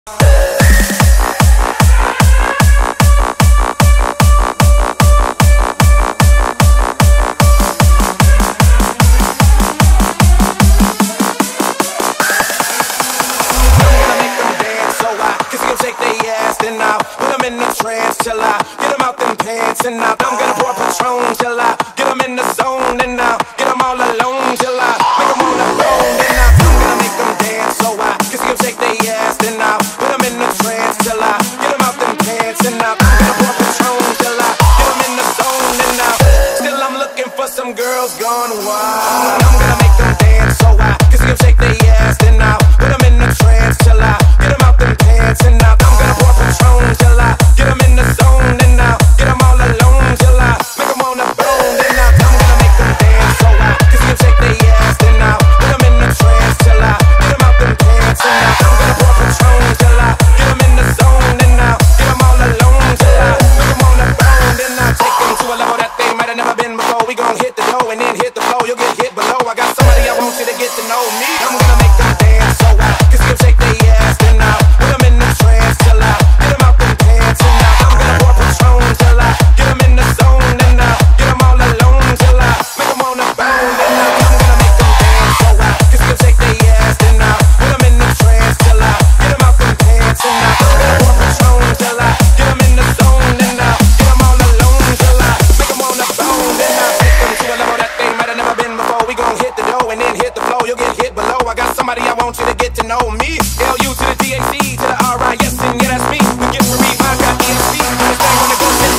Till I get them out them pants and now I'm gonna pour Patron till I get them in the zone and now get them all alone till I make them on the phone and now I'm gonna make them dance so I can see them shake their ass and now put them in the trance till I get them out them pants and now I'm gonna pour Patron till I get them in the zone and now still I'm looking for some girls gone wild. I'm gonna make them dance so I can see them shake their ass and now put them in the trance till I get them out them pants and now I'm gonna pour Patron till I get them in the zone and now get them all alone till I make them on the bone and now I'm gonna make them dance so I can see them shake their ass and now put them in the trance till I get them out them pants and now I'm gonna pour Patron till I get them in the zone and now get them all alone till I make them on the bone and now take them to a level that they might have never been before. We gon' hit the dough and then hit the flow, you'll get hit below. I got somebody I want you to get to know me. I'm gonna make them dance so I can see them shake their ass and now put them in the trance till I get them out them pants and now I'm gonna pour Patron till I get them in the zone and now get them all alone till I make them on the bone and now I'm gonna make them dance so I can see them shake their ass and now put them in the trance till I get them out them pants and now I'm gonna pour Patron till I get them in the zone and now get them all alone till I make them on the bone and now take them to a level that they might have never been before. We gon' hit the dough and then hit the flow, you'll get hit below. I got somebody I want you to get to know me. L-U to the D-A-C to the R-I-S and yeah, that's me. We get to read, I got ESC. Understand when it goes to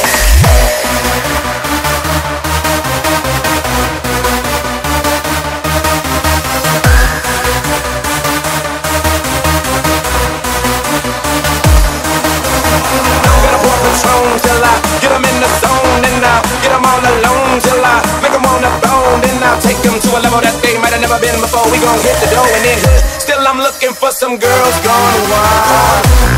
Patron till I get them in the zone and now get them all alone till I make them on the bone and now take them to a level that they might have never been before. We gon' hit the dough and then still I'm looking for some girls gone wild.